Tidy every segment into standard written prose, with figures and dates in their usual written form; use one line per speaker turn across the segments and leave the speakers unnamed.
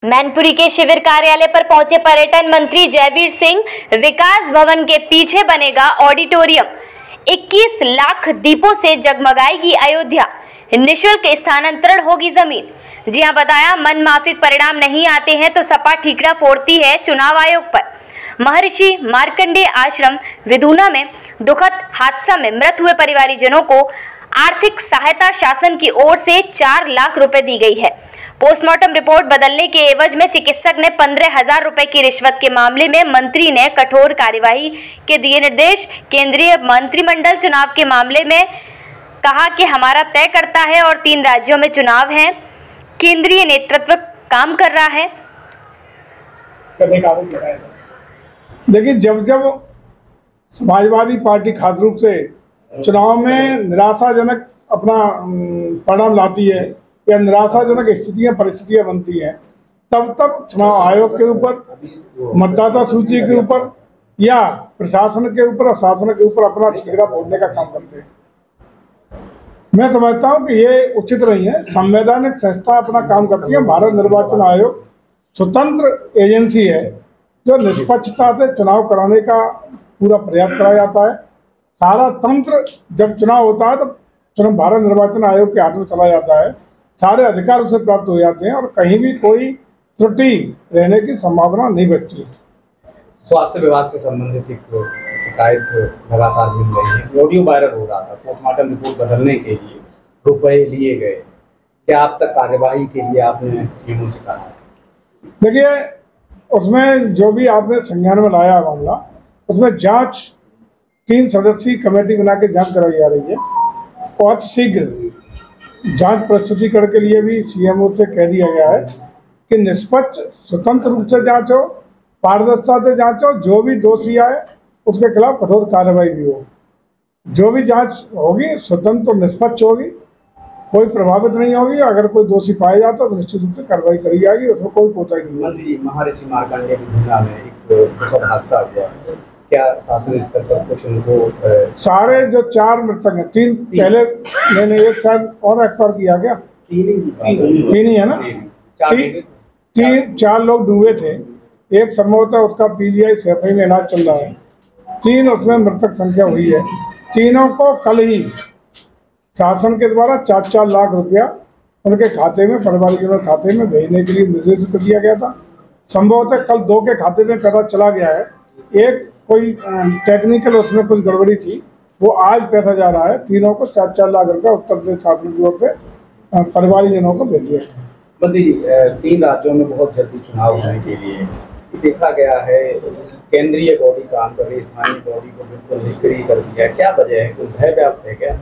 मैनपुरी के शिविर कार्यालय पर पहुंचे पर्यटन मंत्री जयवीर सिंह। विकास भवन के पीछे बनेगा ऑडिटोरियम। 21 लाख दीपों से जगमगाएगी अयोध्या। निःशुल्क स्थानांतरण होगी जमीन। जी हां, बताया मन माफिक परिणाम नहीं आते हैं तो सपा ठीकरा फोड़ती है चुनाव आयोग पर। महर्षि मार्कंडेय आश्रम विधूना में दुखद हादसा में मृत हुए परिवारजनों को आर्थिक सहायता शासन की ओर से 4 लाख रुपए दी गई है। पोस्टमार्टम रिपोर्ट बदलने के एवज में चिकित्सक ने 15,000 रुपए की रिश्वत के मामले में मंत्री ने कठोर कार्यवाही के दिए निर्देश। केंद्रीय मंत्रिमंडल चुनाव के मामले में कहा कि हमारा तय करता है और 3 राज्यों में चुनाव है। केंद्रीय नेतृत्व काम कर रहा है।
देखिए, जब समाजवादी पार्टी खास रूप से चुनाव में निराशाजनक अपना परिणाम लाती है या निराशाजनक परिस्थितियां बनती हैं, तब चुनाव आयोग के ऊपर, मतदाता सूची के ऊपर या प्रशासन के ऊपर और शासन के ऊपर अपना ठीकरा फोड़ने का काम करते हैं। मैं समझता हूं कि ये उचित नहीं है। संवैधानिक संस्था अपना काम करती है। भारत निर्वाचन आयोग स्वतंत्र एजेंसी है जो निष्पक्षता से चुनाव कराने का पूरा प्रयास करा जाता है। सारा तंत्र जब चुनाव होता है तो भारत निर्वाचन आयोग के हाथ में चला जाता है। सारे अधिकार उसे प्राप्त हो जाते हैं और कहीं भी कोई त्रुटि रहने की संभावना नहीं बचती।
स्वास्थ्य विभाग से संबंधित एक शिकायत लगातार मिल रही है। ऑडियो वायरल हो रहा था। पोस्टमार्टम रिपोर्ट बदलने के लिए रुपए लिए गए। क्या अब तक कार्यवाही के लिए आपने सीएमओ से कहा?
देखिए, उसमें जो भी आपने संज्ञान में लाया मामला, उसमें जांच 3 सदस्यीय कमेटी बना के जांच कराई जा रही है। बहुत शीघ्र जांच प्रस्तुतिकरण के लिए भी सीएमओ से कह दिया गया है कि निष्पक्ष स्वतंत्र रूप से जांच हो, पारदर्शिता से जांच हो, जो भी दोषी आए उसके खिलाफ कठोर कार्रवाई भी हो। जो भी जांच होगी स्वतंत्र और निष्पक्ष होगी, कोई प्रभावित नहीं होगी। अगर कोई दोषी पाया जाता है तो निश्चित रूप से कार्रवाई करी जाएगी, उसमें कोई कोताही नहीं होगी।
महर्षि मार्कंडेय विधूना में एक बहुत हादसा हुआ, क्या शासन स्तर पर कुछ उनको
सारे जो 4 मृतक हैं, 3 पहले मैंने एक शायद और एक्सपायर किया क्या? 3 ही है ना? 4 लोग डूबे थे। एक संभवतः उसका पीजीआई सैफई में इलाज चल रहा है। 3 उसमें मृतक संख्या हुई है। तीनों को कल ही शासन के द्वारा 4-4 लाख रुपया उनके खाते में, परिवारजनों के खाते में भेजने के लिए निर्देशित कर दिया गया था। संभवतः कल 2 के खाते में पैसा चला गया है। एक कोई टेक्निकल उसमें कुछ गड़बड़ी थी, वो आज पैसा जा रहा है। तीनों को 4-4 लाख रुपया उत्तर प्रदेश शासन की ओर से परिवारजनों को भेज दिया गया।
3 राज्यों में बहुत जल्दी चुनाव होने के लिए देखा गया है। केंद्रीय बॉडी काम कर रही है, स्थानीय बॉडी को बिल्कुल निष्क्रिय कर दिया है। क्या वजह है? कोई भय व्याप्त है क्या?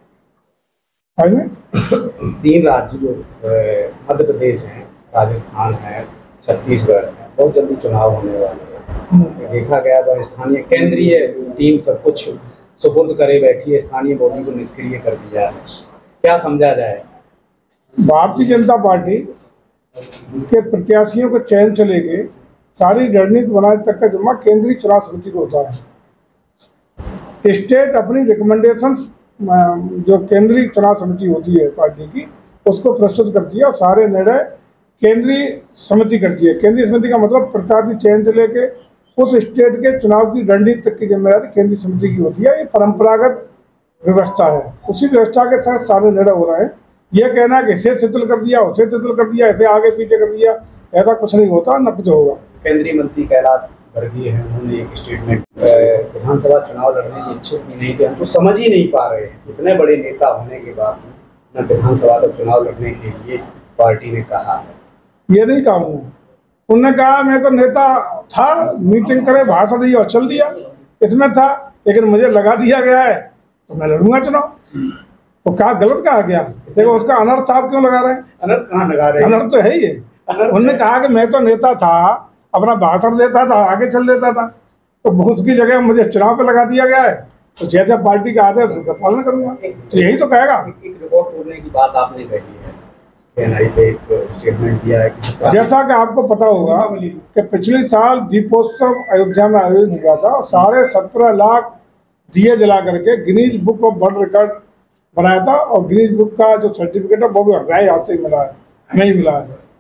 3 राज्य जो मध्य प्रदेश है, राजस्थान है, छत्तीसगढ़ है, बहुत जल्दी चुनाव होने वाले हैं। देखा गया तो स्थानीय केंद्रीय टीम सब कुछ सुपुर्द करे बैठी है, स्थानीय बॉडी को निष्क्रिय कर दिया है। क्या समझा जाए?
भारतीय जनता पार्टी के प्रत्याशियों को चयन से लेके सारी रणनीति बनाने तक का जिम्मा केंद्रीय चुनाव समिति को होता है। स्टेट अपनी रिकमेंडेशन जो केंद्रीय चुनाव समिति होती है पार्टी की, उसको प्रस्तुत करती है और सारे निर्णय केंद्रीय समिति करती है। केंद्रीय समिति का मतलब प्रत्याशी चयन से लेके उस स्टेट के चुनाव की रणनीति तक की जिम्मेदारी केंद्रीय समिति की होती है। ये परंपरागत व्यवस्था है। उसी व्यवस्था के साथ सारे निर्णय हो रहे हैं। ये कहना कि इसे तितल कर दिया, उसे तितल कर दिया, इसे आगे पीछे कर दिया, ऐसा कुछ नहीं होता, न कुछ होगा।
केंद्रीय मंत्री कैलाश वर्गीय हैं, उन्होंने एक स्टेटमेंट, विधानसभा चुनाव लड़ने की इच्छुक नहीं थे। हम तो समझ ही नहीं पा रहे हैं, इतने बड़े नेता होने के बाद न विधानसभा का चुनाव लड़ने के लिए पार्टी ने कहा है।
ये नहीं कहा उन्होंने कहा मैं तो नेता था, मीटिंग करे, भाषण दिया और चल दिया, इसमें था, लेकिन मुझे लगा दिया गया है तो मैं लड़ूंगा चुनाव। तो क्या गलत कहा गया? देखो, उसका अनर्थ आप क्यों लगा रहे हैं?
अनर्थ कहाँ लगा रहे हैं?
अनर्थ तो है ही है। उन्होंने कहा कि मैं तो नेता था, अपना भाषण देता था, आगे चल देता था, तो उसकी जगह मुझे चुनाव पे लगा दिया गया है, तो जैसे पार्टी का आदेश उसका पालन करूंगा। तो यही तो कहेगा।
एक रिकॉर्ड तोड़ने की बात आपने कही है, पे एक स्टेटमेंट दिया है कि
जैसा कि आपको पता होगा कि पिछले साल दीपोत्सव अयोध्या में आयोजित हुआ था और साढ़े 17 लाख दिए जला करके Guinness book of world record बनाया था। और गिनीज बुक का जो सर्टिफिकेट है वो भी हमारे हाथ से मिला है, हमें ही मिला है।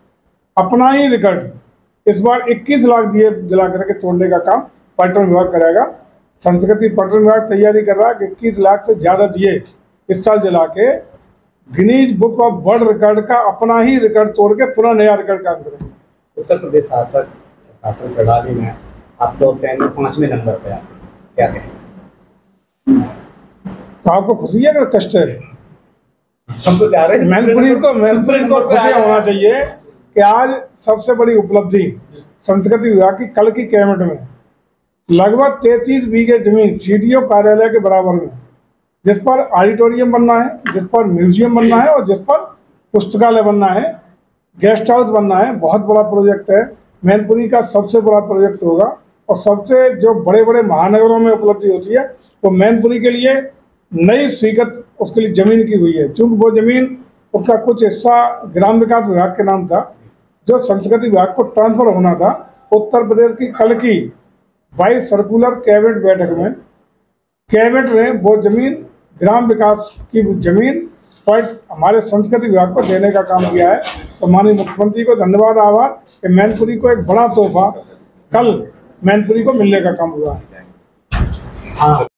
अपना ही रिकॉर्ड इस बार 21 लाख दिए जला करके तोड़ने का काम पर्यटन विभाग करेगा। संस्कृति पर्यटन विभाग तैयारी कर रहा है कि 21 लाख से ज़्यादा दिए इस साल जला के Guinness book of world record का अपना ही रिकॉर्ड तोड़ के पुनः नया रिकॉर्ड काम करेंगे।
उत्तर प्रदेश शासन प्रणाली में आप लोग 5वें नंबर पे आते हैं, क्या कहेंगे?
तो आपको खुशी है कि कष्ट है?
हम तो चाह रहे हैं
मैनपुरी को खुशी होना चाहिए कि आज सबसे बड़ी उपलब्धि संस्कृति विभाग की कल की कैबिनेट में लगभग 33 बीघे जमीन सीडीओ कार्यालय के बराबर में, जिस पर ऑडिटोरियम बनना है, जिस पर म्यूजियम बनना है और जिस पर पुस्तकालय बनना है, गेस्ट हाउस बनना है। बहुत बड़ा प्रोजेक्ट है, मैनपुरी का सबसे बड़ा प्रोजेक्ट होगा। और सबसे जो बड़े बड़े महानगरों में उपलब्धि होती है वो मैनपुरी के लिए नई स्वीकृत उसके लिए ज़मीन की हुई है। चूँकि वो ज़मीन उसका कुछ हिस्सा ग्राम विकास विभाग के नाम था, जो संस्कृति विभाग को ट्रांसफर होना था। उत्तर प्रदेश की कल की 22 सर्कुलर कैबिनेट बैठक में कैबिनेट ने वो ज़मीन ग्राम विकास की ज़मीन पर हमारे संस्कृति विभाग को देने का काम किया है। तो माननीय मुख्यमंत्री को धन्यवाद, आभार कि मैनपुरी को एक बड़ा तोहफा कल मैनपुरी को मिलने का काम हुआ है।
हाँ।